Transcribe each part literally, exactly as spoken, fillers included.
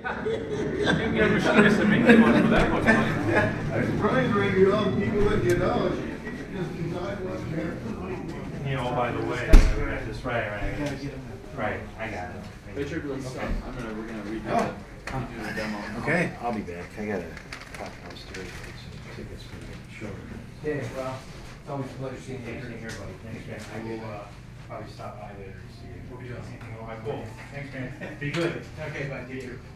You never should have submitted one for that much money. I'm trying to bring you all the people that you know. Just decide what's there. You know, by the way, right, this right, right, right. I got it. Richard, let's. Um, I'm gonna. We're gonna redo the, redo the demo. Okay. I'll be back. I gotta talk downstairs. Tickets for the show. Yeah, well, it's always a pleasure seeing you here, buddy. Thanks, man. I will uh, probably stop by later to see you. We'll be doing anything. All right, cool. Thanks, man. Be good. Okay, bye. Take care.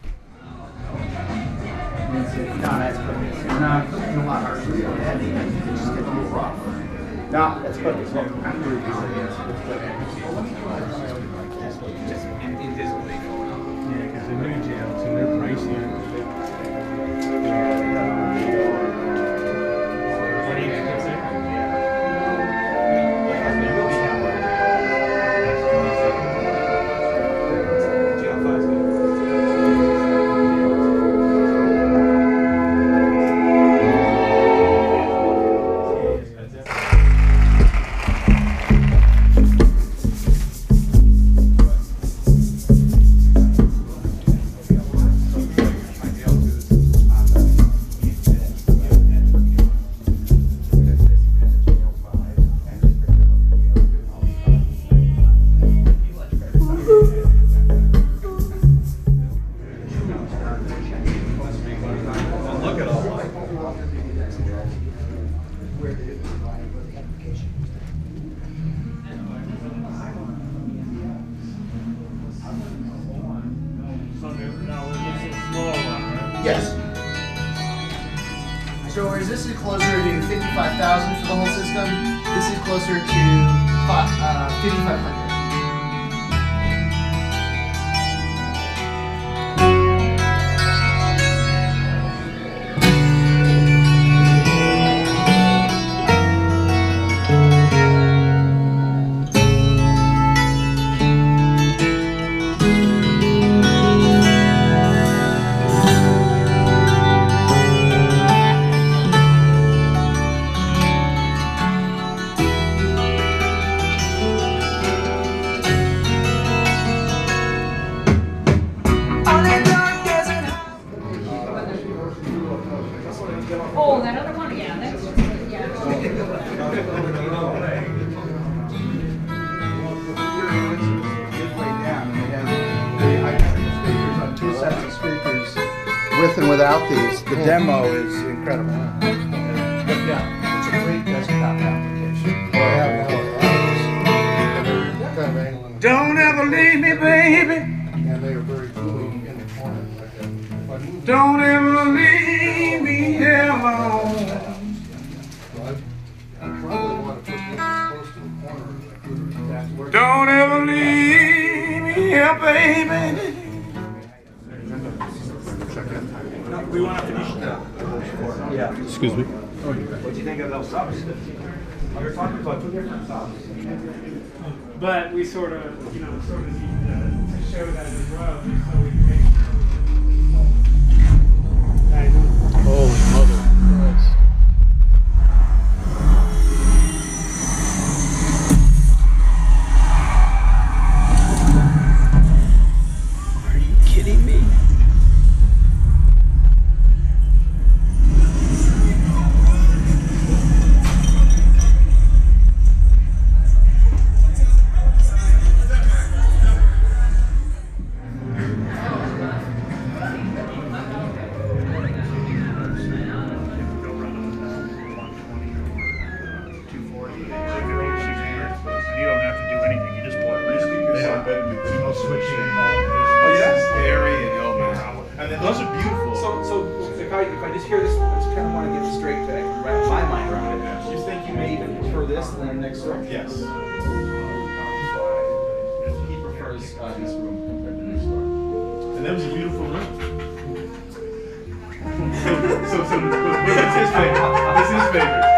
No, that's good. No, it's a lot harder. It just gets a little rough. No, that's good. It's good. I'm really good. In disbelief. Yeah, because the new jails and they're pricey. What do you consider? Yes. So whereas this is closer to fifty-five thousand for the whole system, this is closer to uh, fifty-five hundred. Oh, that other one, yeah, that's, yeah. On two sets of speakers, with and without these, the demo is incredible. But yeah, it's a great desktop application. Don't ever leave me, baby. And they are very cool in the corner. Like that. If I move Don't ever leave me here alone. I probably want to put this close to the corner. Like that's where Don't ever leave me here, baby. We want to finish the. Yeah. Excuse me. What do you think of those subs? You're talking about two different subs. But we sort of, you know, sort of need to, to show that as well, just so we can make sure. Holy mother Christ. Are you kidding me? Those are beautiful. So, so if I if I just hear this, I just kind of want to get straight so I can wrap my mind around it. You think you may even prefer this than the next room? Yes. He prefers uh, this room compared to the next door. And that was a beautiful room. so, so, so, what's his favorite? What's his favorite?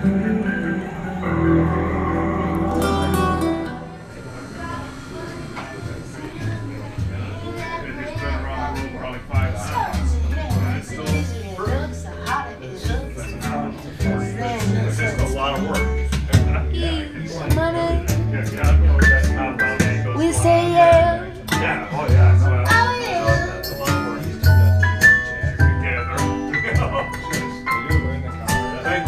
We say yeah. Yeah, oh yeah. So, uh, Oh yeah. that's a lot of work. Together. Thank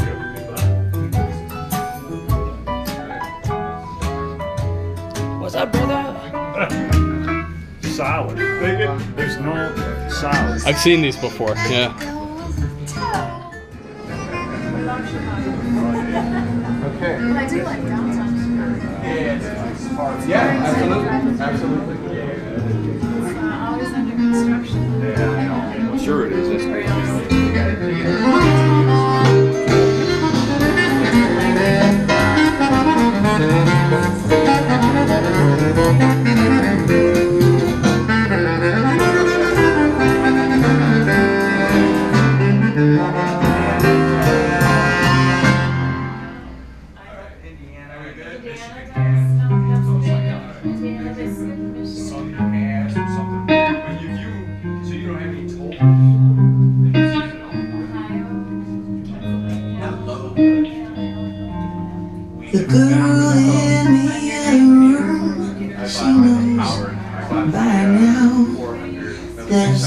you. What's up, brother? Solid. There's no solid. I've seen these before, yeah. Okay. But I do like downtown Chicago. Yeah, absolutely, absolutely. It's uh, always under construction. Sure it is. That's great. The girl in the other room, she knows by now. There's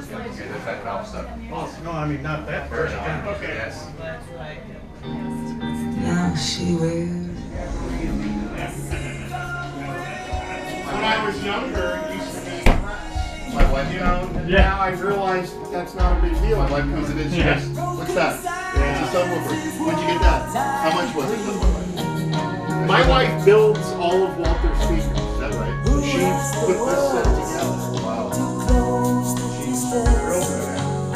No, I mean, not that first. Okay. now she wears. When I was younger, it used to be my wife, you know, and Yeah. now I've realized that's not a big deal. My wife comes in and she goes, what's that? It's a subwoofer. Where'd you get that? How much was it? My wife builds all of Walter's speakers. Is that right? She put this set together. Wow. She's real good at it.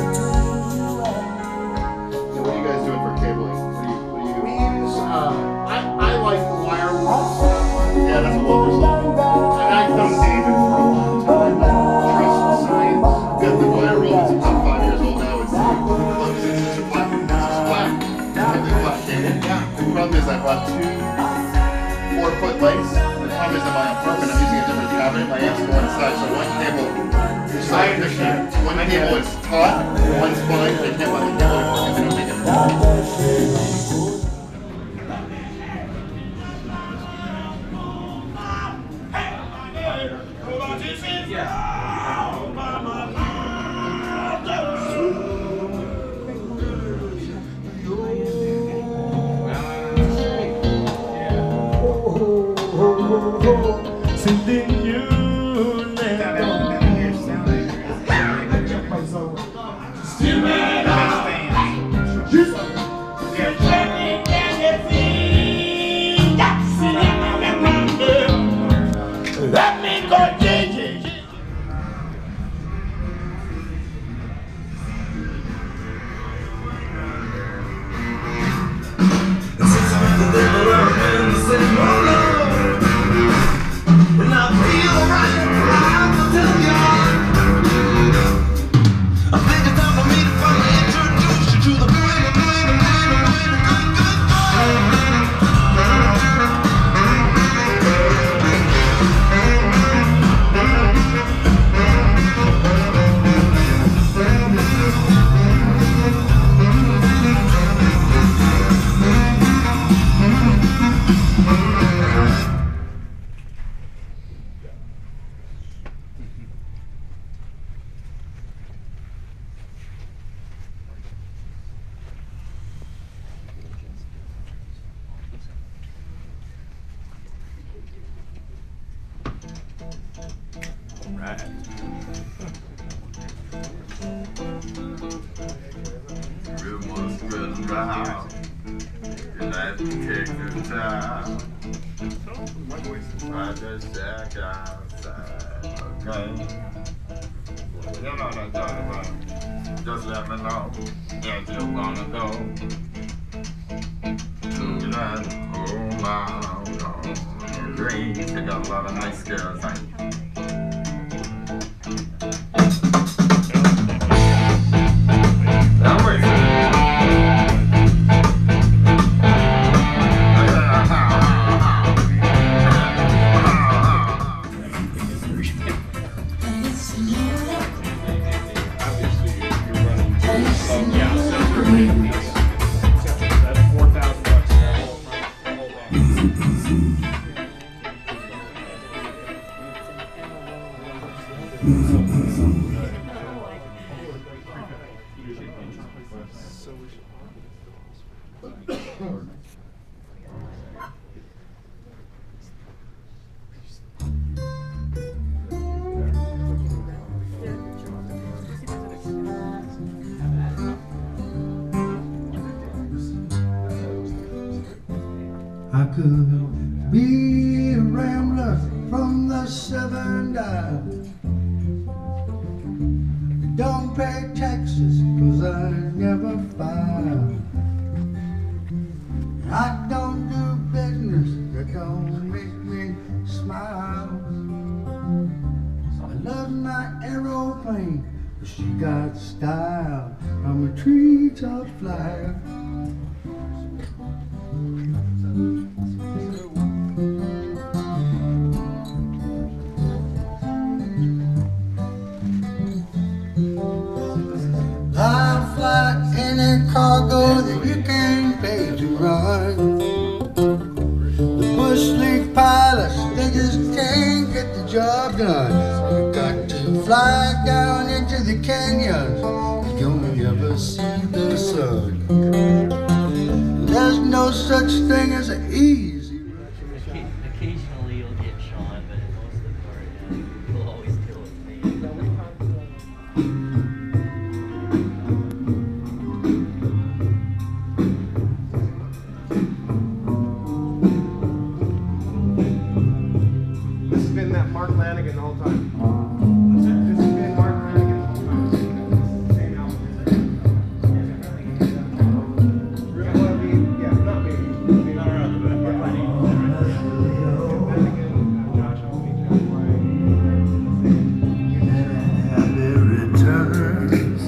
So what are you guys doing for cabling? What do you, what do you... We use, uh, I, I like the wire wall stuff. Yeah, that's what Walter's like. And I've known David for a long time. Trust the science. Got the wire roll. It's about five years old now. It's look, it's just a black. It's just black. It's black cable. The problem is I bought two four foot lace. The problem is in my apartment I'm using a different cabinet. My amps go inside, so one cable is like fishing. One cable is taut, one's fine. They can't let the cable work because they don't make it work. Something you Let me go, J J. Just let me know if you wanna go to that whole loud on dreams. They got a lot of nice girls, ain't you? I'm waiting. I could be a rambler from the southern dial. Don't pay taxes cause I never file. I don't do business that don't make me smile. I love my aeroplane, but she got style. I'm a treetop flyer. I'll fly any cargo that you can pay to run. The bush league pilots, they just can't get the job done. You got to fly down into the canyons, you're gonna never see the sun. There's no such thing as an easy. Occasionally you'll get Sean, but most of the part, yeah, he'll always kill it for me. This has been that Mark Lanigan the whole time. This has been Mark Lanigan. Same album. Really want to be, yeah, not me. Not around the back. Mark Lanigan, Josh Homme, Jeff Happy returns.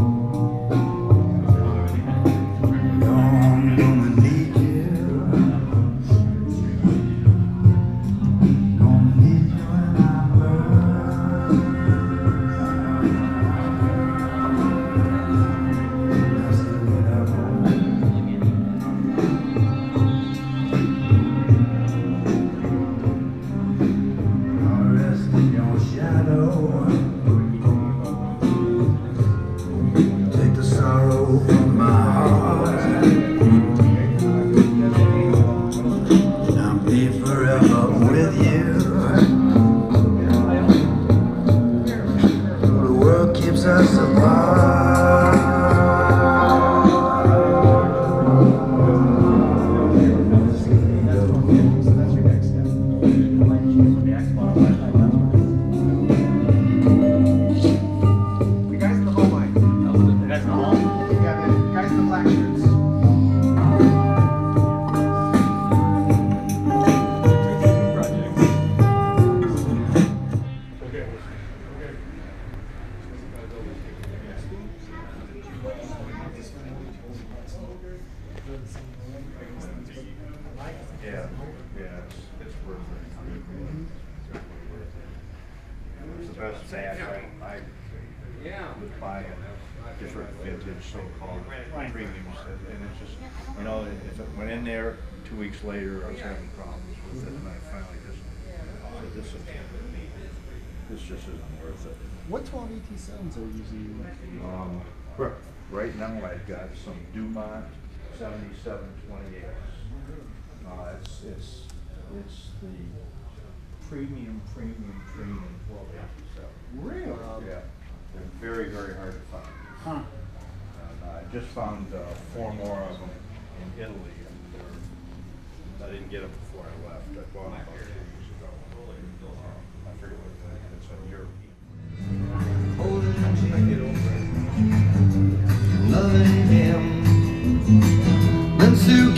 I'm gonna need you. Gonna need you when I burn. That's the way I roll. I'll rest in your shadow. Take the sorrow from my heart, and I'll be forever with you. The world keeps us apart. The guys in the hall mic. That's the whole. Yeah, the guys in the black shirts. Yeah, yeah, it's, it's worth it. It's the best bag I, I would buy a different vintage so-called premiums, and it's just, you know, if it went in there two weeks later, I was having problems with it, and I finally just, said, this is, this just isn't worth it. What twelve E T sounds are you using? Um, right now I've got some Dumont seventy-seven twenty-eights. Uh, it's, it's, it's the premium, premium, premium twelve eighty-seven. Really? Yeah, they're very, very hard to find. Huh. And uh, I just found uh, four more of them in Italy, and they're, I didn't get them before I left. I bought them about two years ago. Uh, I forget what it is. It's a European. Loving him, been so